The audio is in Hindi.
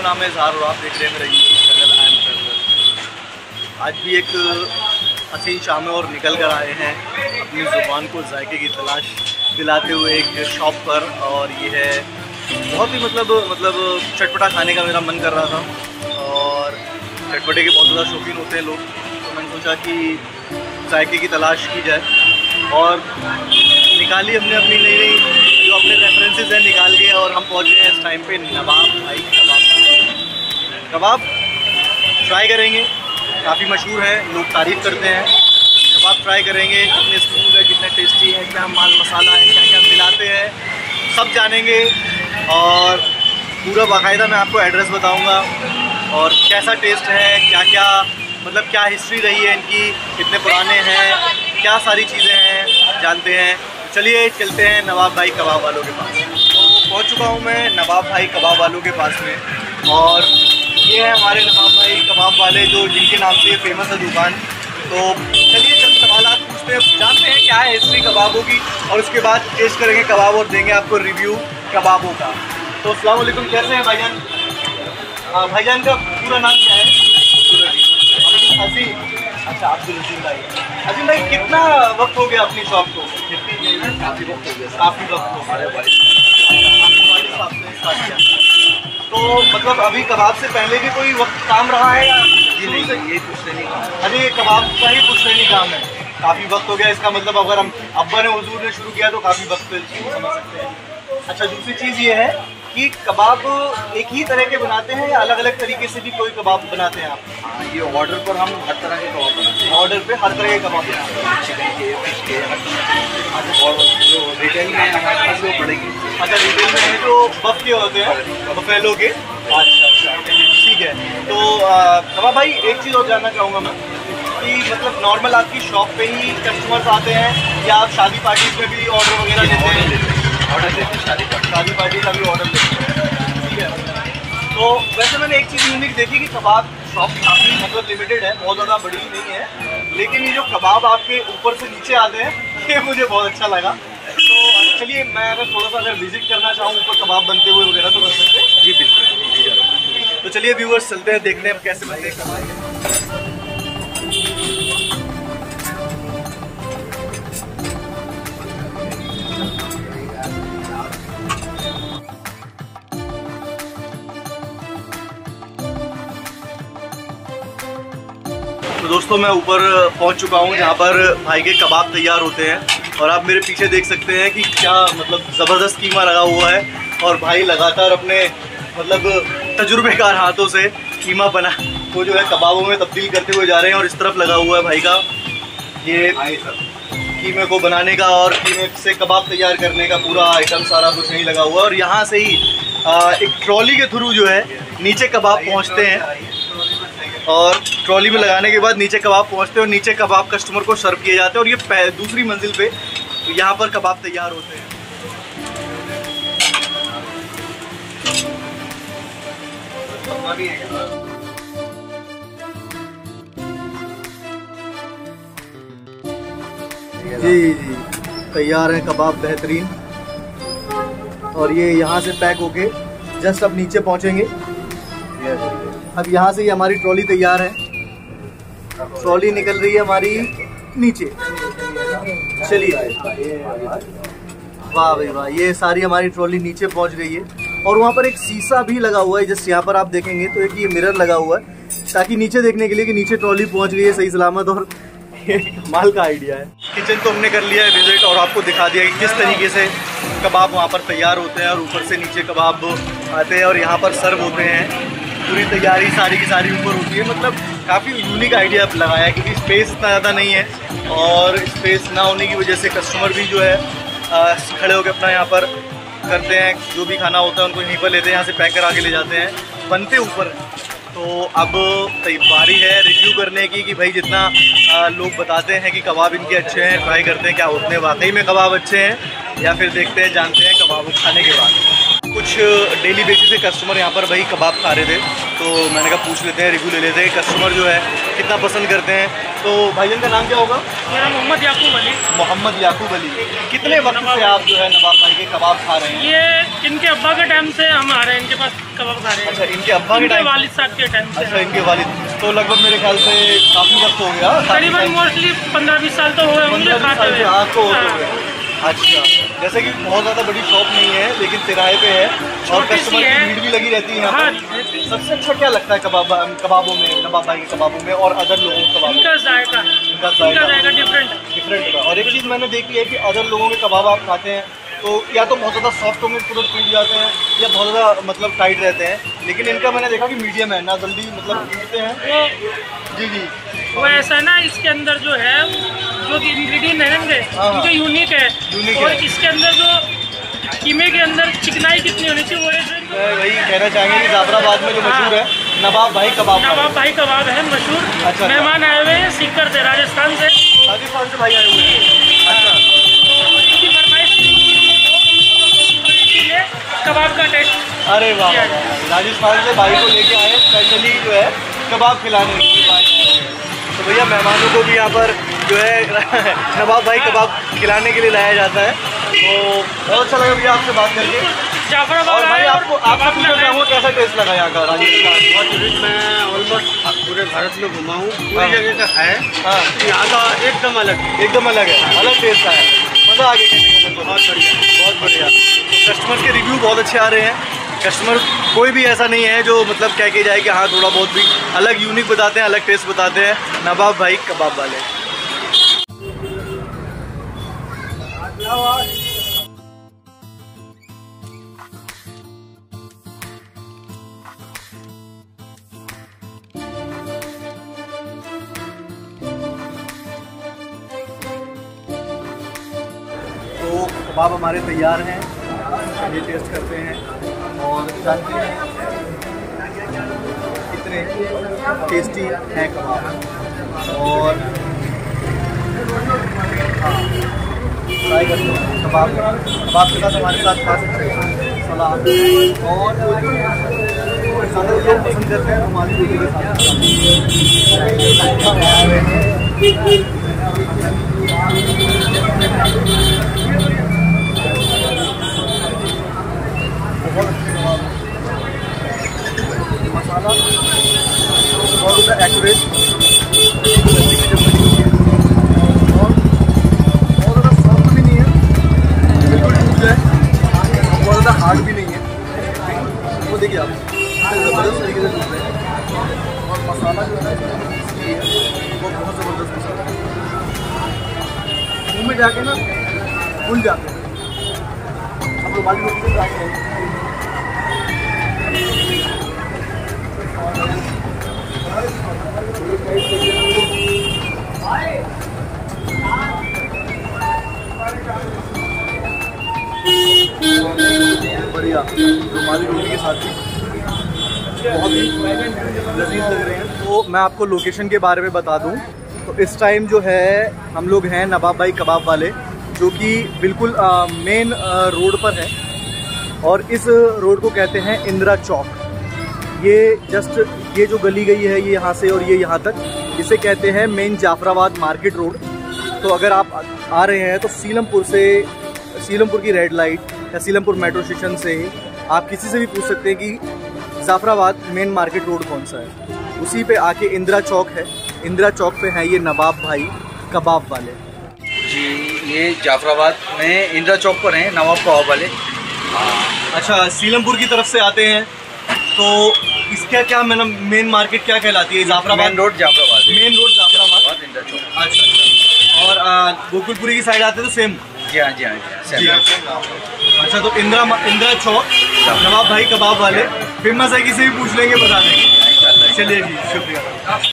नाम है इजहार और आप देख रहे हैं मेरा YouTube channel I am traveller. आज भी एक हसीन शाम और निकल कर आए हैं अपनी ज़ुबान को जायके की तलाश दिलाते हुए एक शॉप पर। और ये है बहुत ही मतलब चटपटा खाने का मेरा मन कर रहा था और चटपटे के बहुत ज़्यादा शौकीन होते हैं लोग, तो मैंने सोचा कि जायके की तलाश की जाए और निकाली हमने अपनी नई नई जो अपने रेफरेंसेस हैं निकाल के और हम पहुंच गए हैं इस टाइम पे नवाब भाई कबाब ट्राई करेंगे। काफ़ी मशहूर है, लोग तारीफ़ करते हैं। कबाब ट्राई करेंगे, कितने स्मूथ है, कितने टेस्टी है, क्या माल मसाला है, क्या क्या मिलाते हैं, सब जानेंगे। और पूरा बाकायदा मैं आपको एड्रेस बताऊंगा और कैसा टेस्ट है, क्या क्या मतलब क्या हिस्ट्री रही है इनकी, कितने पुराने हैं, क्या सारी चीज़ें हैं जानते हैं। चलिए चलते हैं नवाब भाई कबाब वालों के पास। तो पहुंच चुका हूं मैं नवाब भाई कबाब वालों के पास में और ये है हमारे नवाब भाई कबाब वाले जो जिनके नाम से ये फेमस है दुकान। तो चलिए चंद सवालात पूछते हैं, जानते हैं क्या है हिस्ट्री कबाबों की और उसके बाद टेस्ट करेंगे कबाब और देंगे आपको रिव्यू कबाबों का। तो अस्सलाम वालेकुम, कैसे हैं भाईजान? भाईजान का पूरा नाम क्या है? अजीम। अच्छा, अब्दुल अजीम भाई। अजीम भाई, कितना वक्त हो गया अपनी शॉप को? काफ़ी वक्त हो गया। काफ़ी वक्त हो गया। तो मतलब अभी कबाब से पहले भी कोई वक्त काम रहा है या? जी नहीं, ये पुश्तैनी काम। अरे ये कबाब का ही पुश्तैनी काम है। काफ़ी वक्त हो गया, इसका मतलब अगर हम अब्बा ने हुजूर ने शुरू किया तो काफ़ी वक्त समझ सकते हैं। अच्छा, दूसरी चीज़ ये है कि कबाब एक ही तरह के बनाते हैं या अलग अलग तरीके से भी कोई कबाब बनाते हैं आप? हाँ, ये ऑर्डर पर हम हर तरह के कबाब बनाते हैं। ऑर्डर पे हर तरह के कबाब बनाते हैं, चिकन के, फिश के, हर तरह के। और जो रिटेल में हमारे पास वो पड़ेगी। अच्छा, रिटेल में है जो बफ के होते हैं, बफेलो के। अच्छा, ठीक है। तो कबाब भाई, एक चीज़ और जानना चाहूँगा मैं कि मतलब नॉर्मल आपकी शॉप पे ही कस्टमर्स आते हैं या आप शादी पार्टीज में भी ऑर्डर वगैरह लेते हैं? ऑर्डर देते हैं, शादी पार्टी का भी ऑर्डर लेते हैं, ठीक है। तो वैसे मैंने एक चीज़ यूनिक देखी कि कबाब शॉप काफ़ी मतलब लिमिटेड है, बहुत ज़्यादा बड़ी नहीं है, लेकिन ये जो कबाब आपके ऊपर से नीचे आते हैं ये मुझे बहुत अच्छा लगा। तो चलिए, मैं अगर विजिट करना चाहूँ ऊपर कबाब बनते हुए वगैरह तो कर सकते हैं? जी बिल्कुल। तो चलिए व्यूअर्स, चलते हैं, देखते हैं कैसे बनते हैं कबाब। तो दोस्तों, मैं ऊपर पहुंच चुका हूं जहां पर भाई के कबाब तैयार होते हैं और आप मेरे पीछे देख सकते हैं कि क्या मतलब ज़बरदस्त कीमा लगा हुआ है और भाई लगातार अपने मतलब तजुर्बेकार हाथों से कीमा बना वो जो है कबाबों में तब्दील करते हुए जा रहे हैं। और इस तरफ लगा हुआ है भाई का ये कीमे को बनाने का और कीमे से कबाब तैयार करने का पूरा आइटम सारा कुछ नहीं लगा हुआ है। और यहाँ से ही एक ट्रॉली के थ्रू जो है नीचे कबाब पहुँचते हैं और ट्रॉली में लगाने के बाद नीचे कबाब पहुंचते हैं और नीचे कबाब कस्टमर को सर्व किए जाते हैं और ये दूसरी मंजिल पे यहाँ पर कबाब तैयार होते हैं। जी जी, तैयार है कबाब बेहतरीन। और ये यहाँ से पैक होके जस्ट अब नीचे पहुँचेंगे। अब यहाँ से ही हमारी ट्रॉली तैयार है, ट्रॉली निकल रही है हमारी नीचे। चलिए, वाह भाई वाह, ये सारी हमारी ट्रॉली नीचे पहुँच गई है। और वहाँ पर एक शीशा भी लगा हुआ है, जस्ट यहाँ पर आप देखेंगे तो एक ये मिरर लगा हुआ है ताकि नीचे देखने के लिए कि नीचे ट्रॉली पहुँच गई है सही सलामत। और ये कमाल का आइडिया है। किचन तो हमने कर लिया है विजिट और आपको दिखा दिया कि किस तरीके से कबाब वहाँ पर तैयार होते हैं और ऊपर से नीचे कबाब आते हैं और यहाँ पर सर्व होते हैं। पूरी तैयारी सारी की सारी ऊपर होती है। मतलब काफ़ी यूनिक आइडिया लगाया क्योंकि स्पेस इतना ज़्यादा नहीं है और स्पेस ना होने की वजह से कस्टमर भी जो है खड़े होकर अपना यहाँ पर करते हैं, जो भी खाना होता है उनको यहीं पर लेते हैं, यहाँ से पैक करा के ले जाते हैं, बनते ऊपर। तो अब बारी है रिव्यू करने की कि भाई जितना लोग बताते हैं कि कबाब इनके अच्छे हैं, ट्राई करते हैं क्या उतने वाकई में कबाब अच्छे हैं या फिर देखते हैं जानते हैं कबाब खाने के बाद। कुछ डेली बेसिस से कस्टमर यहाँ पर भाई कबाब खा रहे थे तो मैंने कहा पूछ लेते हैं, रिव्यू ले लेते हैं कस्टमर जो है कितना पसंद करते हैं। तो भाईजान का नाम क्या होगा? मेरा मोहम्मद याकूब अली। मोहम्मद याकूब अली। कितने वक्त से आप जो है नवाब भाई के कबाब खा रहे हैं? ये इनके अब्बा के टाइम से हम आ रहे हैं, इनके पास कबाब खा रहे हैं। अच्छा, इनके अब्बा के टाइम, वालिद साहब के टाइम से। अच्छा, इनके वालिद, तो लगभग मेरे ख्याल से काफ़ी वक्त हो गया, करीबन मोस्टली 15-20 साल तो हुए होंगे खाते हुए। आपको होते हुए। अच्छा, जैसे कि बहुत ज़्यादा बड़ी शॉप नहीं है लेकिन तिराहे पे है और कस्टमर की भीड़ भी लगी रहती है यहाँ पर। सबसे अच्छा क्या लगता है कबाबों में, नवाब भाई के कबाबों में और अदर लोगों के कबाबों में? इनका जायका डिफरेंट है। और एक चीज़ मैंने देखी है कि अदर लोगों के कबाब आप खाते हैं तो या तो बहुत ज़्यादा सॉफ्ट होंगे, तुरंत टूट जाते हैं, या बहुत ज़्यादा मतलब टाइट रहते हैं, लेकिन इनका मैंने देखा कि मीडियम है, ना जल्दी मतलब टूटते हैं। जी वो ऐसा है ना, इसके अंदर जो है जो इंग्रेडिएंट है इनके यूनिक है। और इसके अंदर जो कीमे के अंदर चिकनाई कितनी होनी चाहिए, वो वही कहना चाहेंगे कि जाफराबाद में जो मशहूर है नवाब भाई कबाब है मशहूर। अच्छा, मेहमान आए हुए हैं सीकर से, राजस्थान से भाई आए हुए हैं। अच्छा, इनकी फरमाइश कबाब का टेस्ट। अरे वाह, राजस्थान से भाई को लेके आए स्पेशली जो है कबाब खिलाने के लिए। तो भैया मेहमानों को भी यहाँ पर जो है नवाब भाई कबाब खिलाने के लिए लाया जाता है। तो बहुत अच्छा लगा भैया आपसे बात करके। जाफराबाद और भाई आपको पूछना चाहूँगा कैसा टेस्ट लगा यहाँ का राजस्थान? बहुत मैं ऑलमोस्ट पूरे भारत में घुमा हूँ, पूरी जगह का है। हाँ, यहाँ का एकदम अलग है, अलग टेस्ट है, मज़ा आ गया कहने को। बहुत बढ़िया, बहुत बढ़िया। कस्टमर्स के रिव्यू बहुत अच्छे आ रहे हैं। कस्टमर कोई भी ऐसा नहीं है जो मतलब कह के जाए कि हाँ थोड़ा बहुत भी अलग यूनिक बताते हैं, अलग टेस्ट बताते हैं नवाब भाई कबाब वाले। तो कबाब हमारे तैयार हैं, ये टेस्ट करते हैं और जानते हैं कितने टेस्टी हैं कबाब। और हाँ, ट्राई करते हैं कबाब के साथ हमारे साथ खा सकते हैं सलाद, और ज़्यादा लोग पसंद करते हैं हमारी रोटी के साथ। बहुत अच्छे कबाब, मसाला बहुत ज़्यादा एक्यूरेट, और बहुत ज़्यादा सॉफ्ट भी नहीं है, बिल्कुल टूट जाए, बहुत ज़्यादा हार्ड भी नहीं है। वो देखिए आप ज़बरदस्त तरीके से टूट रहे हैं। और मसाला जो है वो बहुत ज़बरदस्त मसाला है, मुँह में जाके ना भूल जाते हैं। हम रुमाली रोटी से ट्राई करेंगे। बढ़िया, रुमाली रोटी के साथ भी बहुत ही लजीज लग रहे हैं। तो मैं आपको लोकेशन के बारे में बता दूं तो इस टाइम जो है हम लोग हैं नवाब भाई कबाब वाले, जो कि बिल्कुल मेन रोड पर है, और इस रोड को कहते हैं इंदिरा चौक। ये जस्ट ये जो गली गई है ये यहाँ से और ये यहाँ तक, इसे कहते हैं मेन जाफराबाद मार्केट रोड। तो अगर आप आ रहे हैं तो सीलमपुर की रेड लाइट या सीलमपुर मेट्रो स्टेशन से आप किसी से भी पूछ सकते हैं कि जाफराबाद मेन मार्केट रोड कौन सा है, उसी पे आके इंदिरा चौक है। इंदिरा चौक पे है ये नवाब भाई कबाब वाले जी। ये जाफराबाद में इंदिरा चौक पर हैं नवाब कबाब वाले। अच्छा, सीलमपुर की तरफ से आते हैं तो इसका क्या मेन मार्केट क्या कहलाती है? Jafrabad main road Jafrabad, Indira Chowk. अच्छा, और गोकुलपुरी की साइड आते हैं तो सेम? जी हाँ, जी हाँ, जी हाँ। अच्छा, तो इंदिरा चौक नवाब भाई कबाब वाले फेमस है, किसी भी पूछ लेंगे बता देंगे। चलिए जी, शुक्रिया।